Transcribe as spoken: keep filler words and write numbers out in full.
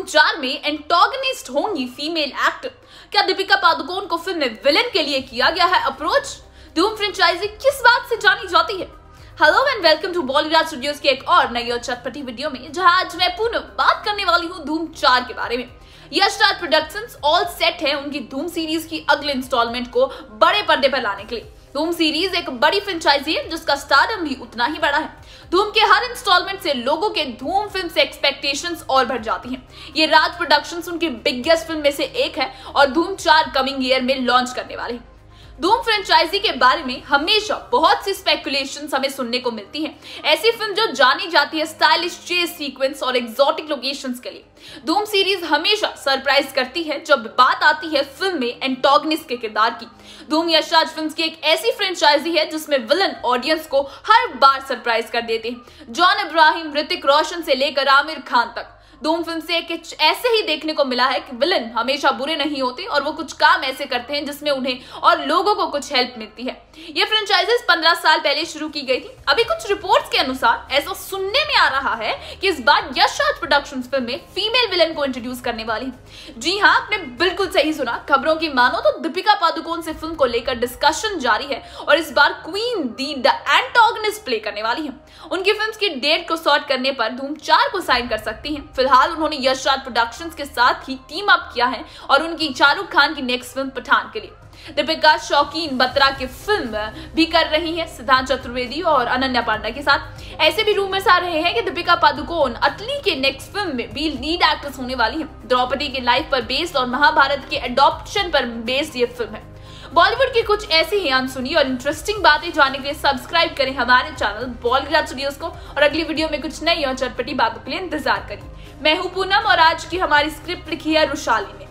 चार में एंटागनिस्ट होंगी फीमेल एक्टर। क्या दीपिका पादुकोण को फिल्म में विलेन के लिए किया गया है अप्रोच? धूम फ्रेंचाइजी किस बात से जानी जाती है? Hello and welcome to Bollywood studios के एक और नई और चटपटी वीडियो में, जहां आज मैं पुनः बात करने वाली हूं धूम चार के बारे में। Yash Raj productions all set है उनकी धूम सीरीज की अगले इंस्टॉलमेंट को बड़े पर्दे पर लाने के लिए। धूम सीरीज एक बड़ी फ्रेंचाइजी है जिसका स्टारडम भी उतना ही बड़ा है। धूम के हर इंस्टॉलमेंट से लोगों के धूम फिल्म से एक्सपेक्टेशंस और बढ़ जाती हैं। ये राज प्रोडक्शंस उनकी बिगेस्ट फिल्म में से एक है और धूम चार कमिंग ईयर में लॉन्च करने वाले हैं। धूम फ्रेंचाइजी के बारे में हमेशा बहुत सी स्पेकुलेशंस हमें सुनने को मिलती हैं। ऐसी फिल्म जो जानी जाती है स्टाइलिश चेस सीक्वेंस और एक्सोटिक लोकेशंस के लिए। धूम सीरीज हमेशा सरप्राइज करती है जब बात आती है फिल्म में एंटागनिस्ट के किरदार की। धूम यश राज फिल्म्स की एक ऐसी फ्रेंचाइजी है जिसमें विलन ऑडियंस को हर बार सरप्राइज कर देते हैं। जॉन इब्राहिम, ऋतिक रोशन से लेकर आमिर खान तक। धूम फिल्म से एक ऐसे ही देखने को मिला है कि विलन हमेशा बुरे नहीं होते और वो कुछ काम ऐसे करते हैं जिसमें उन्हें और लोगों को कुछ हेल्प मिलती है। ये फ्रेंचाइजीज पंद्रह साल पहले शुरू की गई थी। अभी कुछ रिपोर्ट्स के अनुसार ऐसा सुनने में आ रहा है कि इस बार यश राज प्रोडक्शंस फिल्म में फीमेल विलन को इंट्रोड्यूस करने वाली है। जी हाँ, आपने बिल्कुल सही सुना। खबरों की मानो तो दीपिका पादुकोण से फिल्म को लेकर डिस्कशन जारी है और इस बार क्वीन दी द एंटागनिस्ट प्ले करने वाली है। उनकी फिल्म की डेट को सॉर्ट करने पर धूम चार को साइन कर सकती है। फिलहाल उन्होंने यश राज प्रोडक्शंस के साथ ही टीम अप किया है और उनकी शाहरुख खान की नेक्स्ट फिल्म पठान के लिए दीपिका शौकीन बत्रा की फिल्म भी कर रही है सिद्धांत चतुर्वेदी और अनन्या पांडा के साथ। ऐसे भी रूमर्स आ रहे हैं कि दीपिका पादुकोण अतली के नेक्स्ट फिल्म में भी लीड एक्ट्रेस होने वाली है। द्रौपदी की लाइफ पर बेस्ड और महाभारत के एडॉप्शन पर बेस्ड ये फिल्म है। बॉलीवुड की कुछ ऐसी ही अनसुनी और इंटरेस्टिंग बातें जानने के लिए सब्सक्राइब करें हमारे चैनल बॉलीवुड स्टूडियोज को और अगली वीडियो में कुछ नई और चटपटी बातों के लिए इंतजार करिए। मैं हूं पूनम और आज की हमारी स्क्रिप्ट लिखी है रुशाली ने।